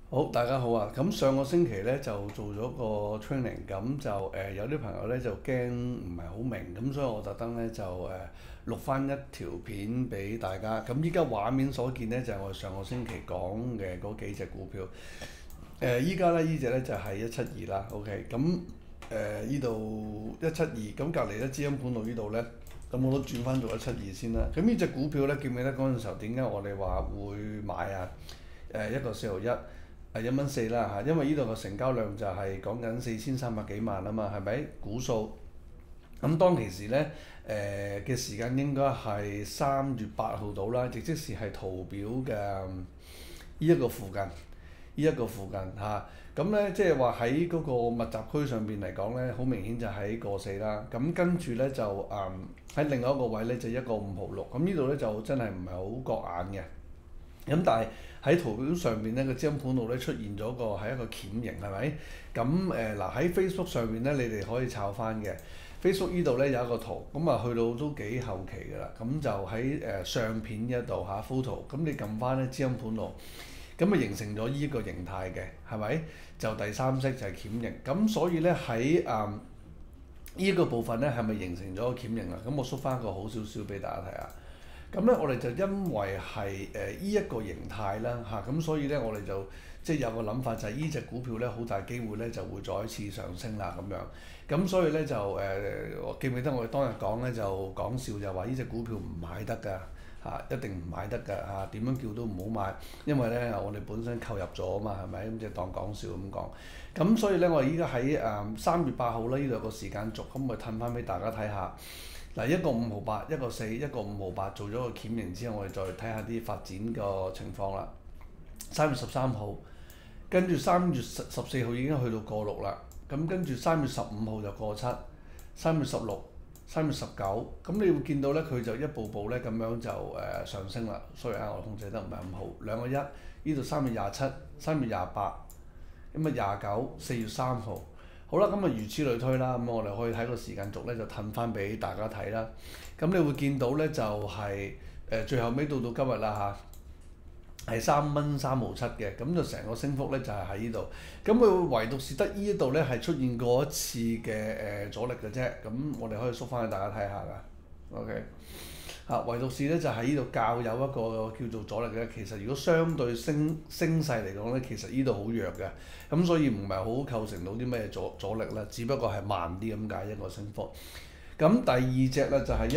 好，大家好啊！咁上個星期咧就做咗個 training，咁就有啲朋友咧就驚唔係好明，咁所以我特登咧就錄翻一條片俾大家。咁依家畫面所見咧就係我哋上個星期講嘅嗰幾隻股票。依家咧呢隻咧就係172啦，OK。咁依度172，咁隔離咧資金盤路呢度咧，咁我都轉翻做172先啦。咁呢隻股票咧記唔記得嗰陣時候點解我哋話會買啊？一個4毫1，1蚊4啦嚇，因為呢度個成交量就係講緊4300幾萬啊嘛，係咪？股數咁當其時咧，嘅時間應該係3月8號到啦，亦即是係圖表嘅呢一個附近，嚇。咁咧即係話喺嗰個密集區上邊嚟講咧，好明顯就喺個4啦。咁跟住咧就喺另外一個位咧就1個5毫6，咁呢度咧就真係唔係好覺眼嘅。咁但係喺圖表上面咧，個資金盤度咧出現咗個係一個鉗形，係咪？咁嗱喺 Facebook 上面咧，你哋可以抄翻嘅。Facebook 呢度咧有一個圖，咁啊去到都幾後期㗎啦。咁就喺相片呢一度嚇 photo，咁你撳翻咧資金盤度，咁啊形成咗呢一個形態嘅，係咪？就第三色就係鉗形。咁所以咧喺呢一個部分咧係咪形成咗個鉗形啊？咁我縮翻個好少少俾大家睇下。咁咧，我哋就因為係依一個形態啦嚇，咁所以咧我哋就即係有個諗法就係依隻股票咧好大機會咧就會再一次上升啦咁樣。咁所以咧就我記唔記得我哋當日講咧就講笑就話依隻股票唔買得㗎嚇，一定唔買得㗎嚇，點樣叫都唔好買，因為咧我哋本身購入咗啊嘛，係咪？咁就當講笑咁講。咁所以咧我哋依家喺3月8號咧呢度有個時間軸，咁咪褪翻俾大家睇下。嗱，1個5毫8，1個4，1個5毫8做咗個鉗形之後，我哋再睇下啲發展個情況啦。3月13號，跟住3月14號已經去到個6啦。咁跟住3月15號就個7，3月16、3月19，咁你會見到咧，佢就一步步咧咁樣就上升啦。雖然我控制得唔係咁好，2個1，呢度3月27、3月28，咁啊29、4月3號。好啦，咁啊如此類推啦，咁我哋可以睇個時間軸咧，就褪翻俾大家睇啦。咁你會見到咧，就係、最後尾到今日啦嚇，係3蚊3毫7嘅，咁就成個升幅咧就係喺呢度。咁佢唯獨是得呢一度咧係出現過一次嘅阻力嘅啫。咁我哋可以縮翻去大家睇下㗎。OK。唯獨是咧就喺呢度較有一個叫做阻力嘅，其實如果相對升勢嚟講咧，其實呢度好弱嘅，咁所以唔係好構成到啲咩阻力啦，只不過係慢啲咁解一個升幅。咁第二隻咧就係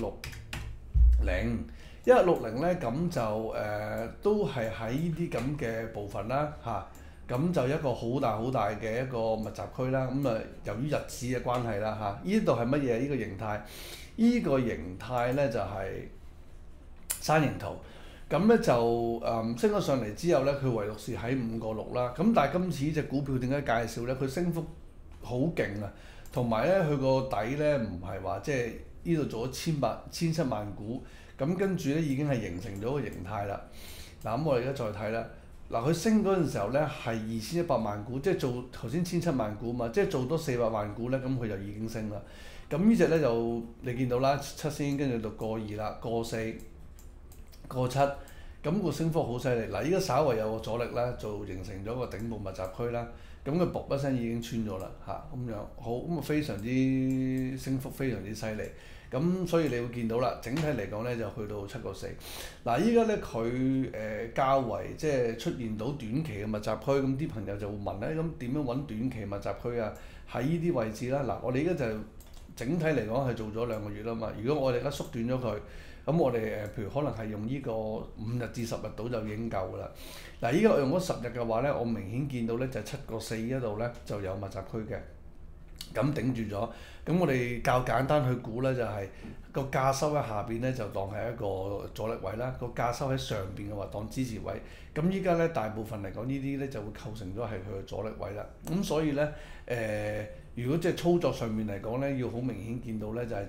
1660咧，咁就都係喺呢啲咁嘅部分啦嚇。咁就一個好大好大嘅一個密集區啦。咁啊，由於日子嘅關係啦嚇，呢度係乜嘢？呢個形態，呢個形態咧就係山形圖。咁咧就升咗上嚟之後咧，佢唯獨是喺5個6啦。咁但係今次呢隻股票點解介紹咧？佢升幅好勁啊，同埋咧佢個底咧唔係話即係呢度做咗千7萬股，咁跟住咧已經係形成咗個形態啦。嗱，咁我哋而家再睇啦。嗱，佢升嗰陣時候咧係2100萬股，即係做頭先千7萬股嘛，即係做多400萬股咧，咁佢就已經升啦。咁呢隻咧就你見到啦，7先跟住到個2啦，個4、個7，咁個升幅好犀利。嗱，依家稍為有個阻力啦，就形成咗個頂部密集區啦。咁佢卜一聲已經穿咗啦嚇，咁樣好，咁啊非常之升幅非常之犀利。咁所以你會見到啦，整體嚟講咧就去到7個4。嗱，依家咧佢較為即係出現到短期嘅密集區，咁啲朋友就會問咧，咁點樣揾短期密集區啊？喺呢啲位置啦。嗱，我哋而家就整體嚟講係做咗2個月啦嘛。如果我哋而家縮短咗佢，咁我哋譬如可能係用呢個5日至10日到就已經夠㗎啦。嗱，依家我用咗10日嘅話咧，我明顯見到咧就7個4呢度咧就有密集區嘅，咁頂住咗。咁我哋較簡單去估咧，就係個價收喺下邊咧就當係一個阻力位啦，個價收喺上邊嘅話當支持位。咁依家咧大部分嚟講呢啲咧就會構成咗係佢嘅阻力位啦。咁所以咧如果即係操作上面嚟講咧，要好明顯見到咧就係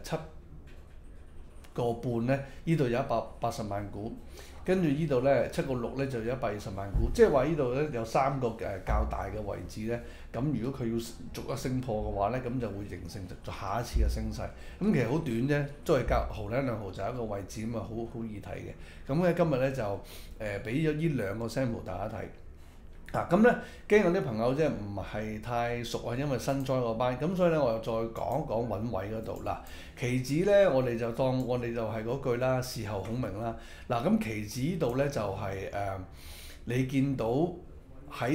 7個半咧，呢度有180萬股，跟住呢度咧7個6咧就有120萬股，即係話呢度咧有3個較大嘅位置咧。咁如果佢要逐一升破嘅話咧，咁就會形成下一次嘅升勢。咁其實好短啫，都係隔毫零2毫就係一個位置咁啊，好易睇嘅。咁咧今日咧就俾咗呢2個 sample 大家睇。 咁咧驚有啲朋友即係唔係太熟啊，因為新 join 嗰班，咁所以咧我又再講一講揾位嗰度嗱。期指咧我哋就當我哋就係嗰句啦，事後孔明啦。嗱咁期指呢度咧就係、你見到喺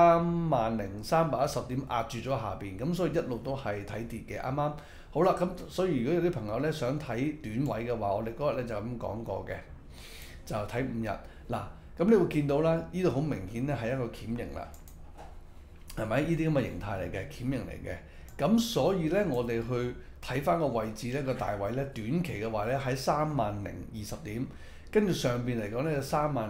30,310點壓住咗下邊，咁所以一路都係睇跌嘅，啱啱？好啦，咁所以如果有啲朋友咧想睇短位嘅話，我哋嗰日咧就咁講過嘅，就睇5日嗱。咁你會見到啦，呢度好明顯咧係一個鉗形啦，係咪？呢啲咁嘅形態嚟嘅，鉗形嚟嘅。咁所以咧，我哋去睇翻個位置咧，個大位咧，短期嘅話咧喺30,020點，跟住上邊嚟講咧就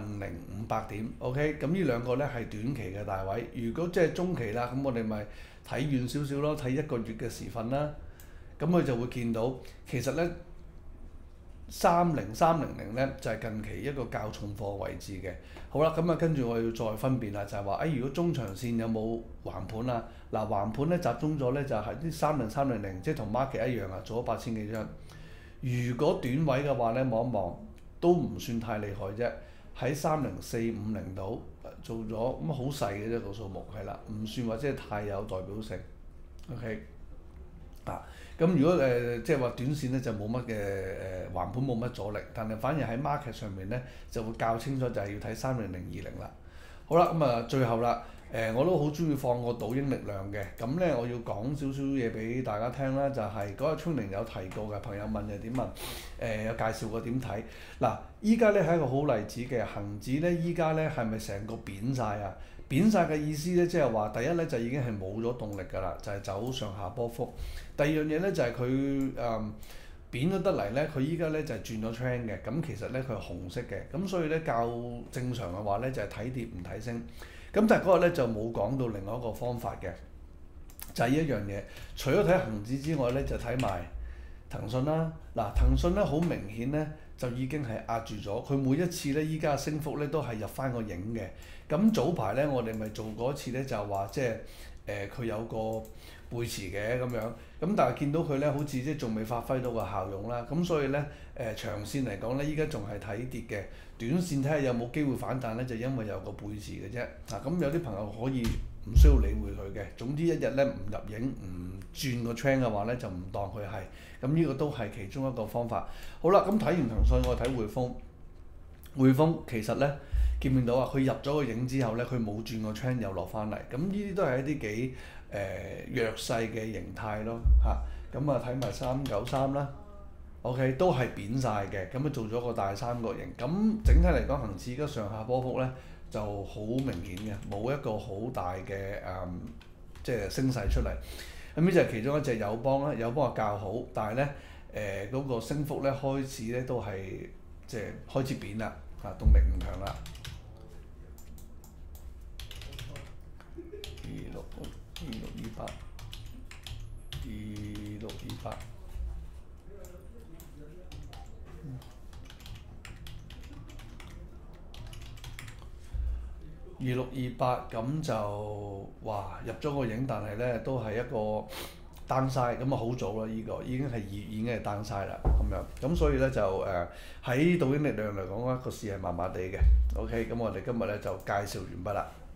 30,500點。OK，咁呢兩個咧係短期嘅大位。如果即係中期啦，咁我哋咪睇遠少少咯，睇1個月嘅時份啦。咁佢就會見到其實咧。30300咧就係近期一個較重貨位置嘅。好啦，咁啊跟住我要再分辨啦，就係話如果中長線有冇橫盤啊？嗱，橫盤咧集中咗咧就係啲30300，即係同 market 一樣啊，做咗8000幾張。如果短位嘅話咧，望一望都唔算太厲害啫，喺30450度做咗咁好細嘅啫個數目係啦，唔算話即係太有代表性。OK。咁如果即係話短線咧就冇乜嘅橫盤冇乜阻力，但係反而喺 market 上面咧就會較清楚，就係要睇30020啦。好啦，咁最後啦，我都好中意放個倒影力量嘅，咁咧我要講少少嘢俾大家聽啦，就係嗰日 training 有提過嘅，朋友問又點問？有介紹過點睇？嗱，依家咧係一個好例子嘅，恆指咧依家咧係咪成個扁晒啊？扁晒嘅意思咧，即係話第一咧就已經係冇咗動力㗎啦，就係走上下波幅。第二樣嘢咧就係佢扁咗得嚟咧，佢依家咧就係轉咗 trend 嘅，咁其實咧佢係紅色嘅，咁所以咧較正常嘅話咧就係睇跌唔睇升。咁但係嗰日咧就冇講到另外一個方法嘅，就係呢一樣嘢。除咗睇恆指之外咧，就睇埋騰訊啦。嗱，騰訊咧好明顯咧就已經係壓住咗，佢每一次咧依家嘅升幅咧都係入翻個影嘅。咁早排咧我哋咪做過一次咧，就係話即係佢有個背馳嘅咁樣，咁但係見到佢咧好似即係仲未發揮到個效用啦，咁所以咧長線嚟講咧，依家仲係睇跌嘅，短線睇下有冇機會反彈咧，就因為有個背馳嘅啫。咁有啲朋友可以唔需要理會佢嘅，總之一日咧唔入影唔轉個 trend 嘅話咧，就唔當佢係，咁呢個都係其中一個方法。好啦，咁睇完騰訊，我睇匯豐，匯豐其實咧見唔見到啊？佢入咗個影之後咧，佢冇轉個 trend 又落翻嚟，咁呢啲都係一啲幾弱勢嘅形態咯嚇。咁睇埋393啦，OK 都係扁晒嘅，咁做咗個大三角形。咁整體嚟講，恆指而家上下波幅咧就好明顯嘅，冇一個好大嘅即係升勢出嚟。咁呢就係其中一隻友邦啦，友邦係較好，但係咧嗰個升幅咧開始咧都係即係開始扁啦，動力唔強啦。2628，2628咁就哇入咗個影，但係咧都係一個 downside，咁好早啦，呢個已經係已經係 downside 啦咁樣，咁所以咧就喺倒影力量嚟講咧，個市係麻麻地嘅。OK，咁我哋今日咧就介紹完畢啦。